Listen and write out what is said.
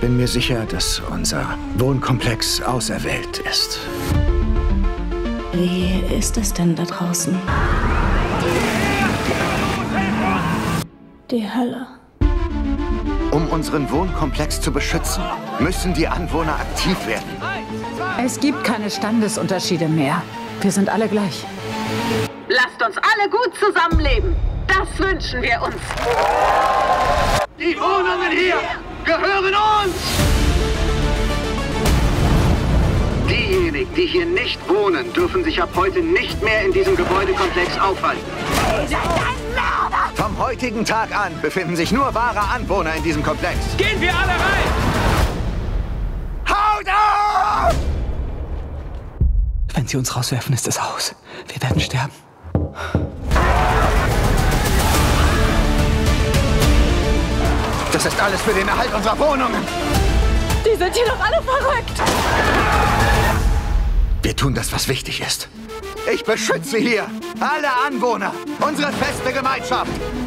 Bin mir sicher, dass unser Wohnkomplex auserwählt ist. Wie ist es denn da draußen? Die Hölle. Um unseren Wohnkomplex zu beschützen, müssen die Anwohner aktiv werden. Es gibt keine Standesunterschiede mehr. Wir sind alle gleich. Lasst uns alle gut zusammenleben. Das wünschen wir uns. Die Wohnungen hier gehören uns! Diejenigen, die hier nicht wohnen, dürfen sich ab heute nicht mehr in diesem Gebäudekomplex aufhalten. Vom heutigen Tag an befinden sich nur wahre Anwohner in diesem Komplex. Gehen wir alle rein! Haut ab! Wenn sie uns rauswerfen, ist es aus. Wir werden sterben. Das ist alles für den Erhalt unserer Wohnungen. Die sind hier doch alle verrückt. Wir tun das, was wichtig ist. Ich beschütze hier alle Anwohner, unsere feste Gemeinschaft.